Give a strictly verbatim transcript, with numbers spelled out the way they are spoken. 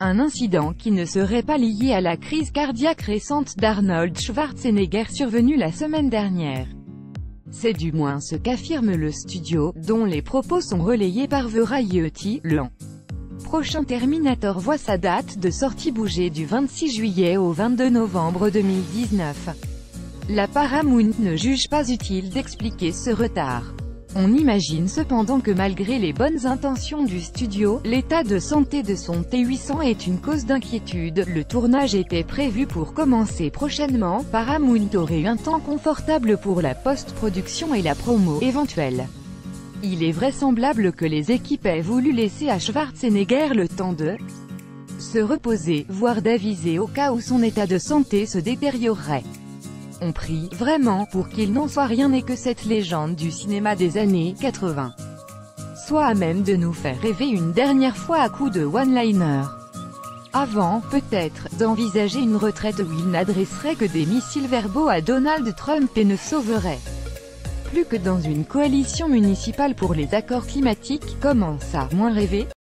Un incident qui ne serait pas lié à la crise cardiaque récente d'Arnold Schwarzenegger survenue la semaine dernière. C'est du moins ce qu'affirme le studio, dont les propos sont relayés par Variety. L'an prochain Terminator voit sa date de sortie bouger du vingt-six juillet au vingt-deux novembre deux mille dix-neuf. La Paramount ne juge pas utile d'expliquer ce retard. On imagine cependant que malgré les bonnes intentions du studio, l'état de santé de son T huit cents est une cause d'inquiétude. Le tournage était prévu pour commencer prochainement. Paramount aurait eu un temps confortable pour la post-production et la promo éventuelle. Il est vraisemblable que les équipes aient voulu laisser à Schwarzenegger le temps de se reposer, voire d'aviser au cas où son état de santé se détériorerait. On prie vraiment pour qu'il n'en soit rien et que cette légende du cinéma des années quatre-vingt soit à même de nous faire rêver une dernière fois à coups de one-liner. Avant, peut-être, d'envisager une retraite où il n'adresserait que des missiles verbaux à Donald Trump et ne sauverait plus que dans une coalition municipale pour les accords climatiques. Comment ça, moins rêver?